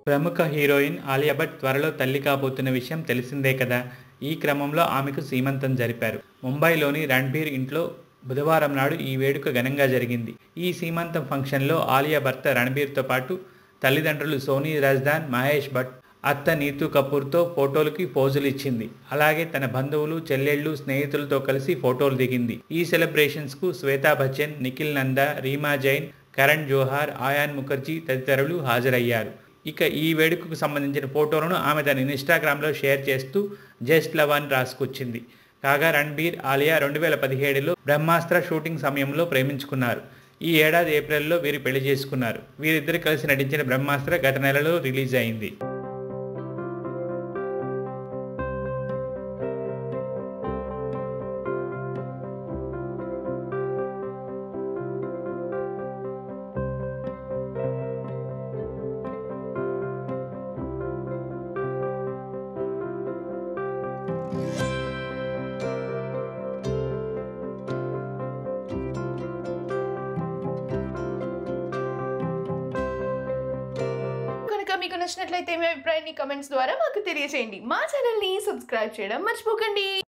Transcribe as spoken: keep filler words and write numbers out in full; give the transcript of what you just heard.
ప్రముఖ హీరోయిన్ ఆలియా భట్ త్వరలో తల్లి కాబోతున్న విషయం తెలిసిందే కదా. ఈ క్రమంలో ఆమెకు సీమంతం జరిపారు. ముంబైలోని రణ్బీర్ ఇంట్లో బుధవారం నాడు ఈ వేడుక ఘనంగా జరిగింది. ఈ సీమంతం ఫంక్షన్లో ఆలియా భర్త రణ్బీర్తో పాటు తల్లిదండ్రులు సోనీ రాజ్దాన్, మహేష్ భట్, అత్త నీతూ కపూర్తో ఫోటోలకి పోజులు ఇచ్చింది. అలాగే తన బంధువులు, చెల్లెళ్ళు, స్నేహితులతో కలిసి ఫోటోలు దిగింది. ఈ సెలబ్రేషన్స్కు శ్వేతా బచ్చన్, నిఖిల్ నందా, రీమా జైన్, కరణ్ జోహార్, ఆయాన్ ముఖర్జీ తదితరులు హాజరయ్యారు. ఇక ఈ వేడుకకు సంబంధించిన ఫోటోలను ఆమె తన ఇన్స్టాగ్రామ్లో షేర్ చేస్తూ జస్ట్ లవ్ అని రాసుకొచ్చింది. కాగా రణ్బీర్, ఆలియా రెండు వేల పదిహేడులో బ్రహ్మాస్త్ర షూటింగ్ సమయంలో ప్రేమించుకున్నారు. ఈ ఏడాది ఏప్రిల్లో వీరు పెళ్లి చేసుకున్నారు. వీరిద్దరు కలిసి నటించిన బ్రహ్మాస్త్ర గత నెలలో రిలీజ్ అయింది. మీకు నచ్చినట్లయితే మీ అభిప్రాయాన్ని కామెంట్స్ ద్వారా మాకు తెలియజేయండి. మా ఛానల్ని సబ్స్క్రైబ్ చేయడం మర్చిపోకండి.